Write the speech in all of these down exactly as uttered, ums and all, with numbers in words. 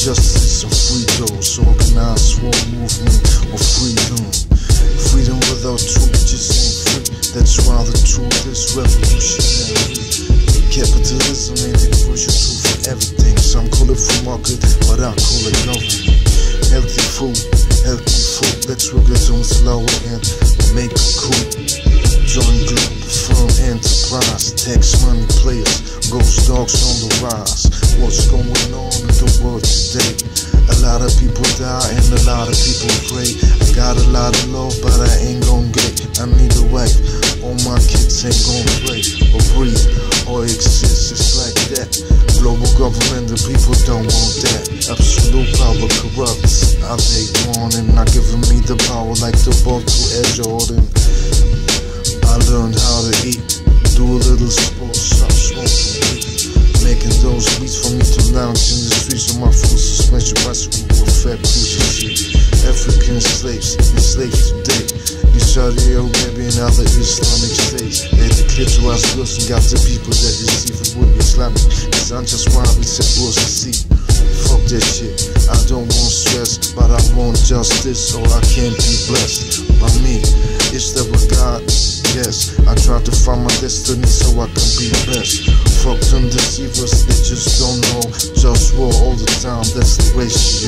justice and free those, organized war movement of freedom. Freedom without truth just ain't free. That's why the truth is revolutionary. Capitalism ain't the crucial tool for everything. Some call it free market, but I call it government. Healthy food, healthy food. Let's work it on slower and make it cool. Join Globalfirm enterprise, tax money players, GhostDogz on the rise. What's going on in the world today? A lot of people die and a lot of people pray. I got a lot of love, but I ain't gon' get. I need a wife, all my kids ain't gon' play or breathe or exist. It's like that. Global government, the people don't want that. Absolute power corrupts. I they want and not giving me the power like the ball to Air Jordan. I learned how to eat, do a little sports, stop smoking weed. Making those beats for me to lounge in the streets of my full suspension bicycle with fat cruiser seat. African slaves, enslaved today in Saudi Arabia and other Islamic states. They declitorize girls and got the people that receive it with Islamic. Cause I'm just why we said was to see. Fuck that shit, I don't want stress, but I want justice, or I can't be blessed by me. Is there a God? Yes, I try to find my destiny so I can be best. Fuck them deceivers, they just don't know. JustWar all the time, that's the ratio.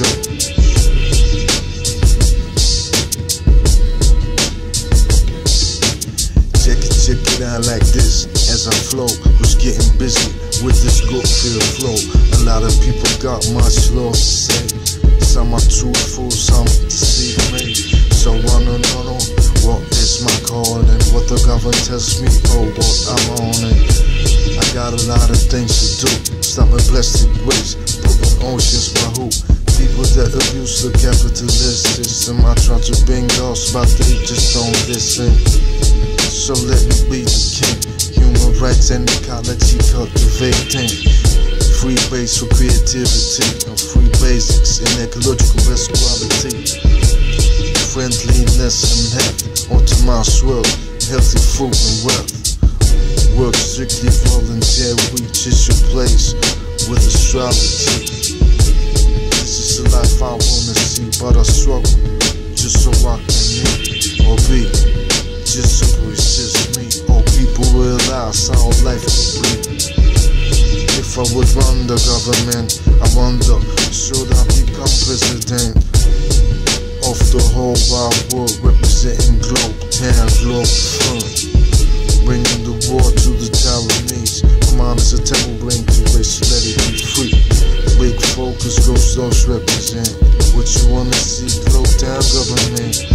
Check it, check it out like this. As I flow, was getting busy with this good feel flow. A lot of people got much love to say. Some are truthful, some deceive me. So I don't know what is my calling, what the government tells me, oh what I'm on it. I got a lot of things to do. Stop my plastic waste, broken oceans by who? People that abuse the capitalist system. I try to bring those, but they just don't listen. So let me be the king. Human rights and ecology cultivating. Free base for creativity and free basics in ecological equality. Friendliness and health, automized world, healthy food and wealth. Work strictly voluntary, just your place with astrology. This is the life I wanna see, but I struggle just so I can eat or be. Just so it's just me, or people realize how life could be. If I would run the government, I wonder, should I become president of the whole wide world, representing globe, town, Globalfirm, bringing the war to the Taiwanese. My mind is a tambourine to race, let it be free. Big focus, GhostDogz represent what you wanna see, globe, town, government.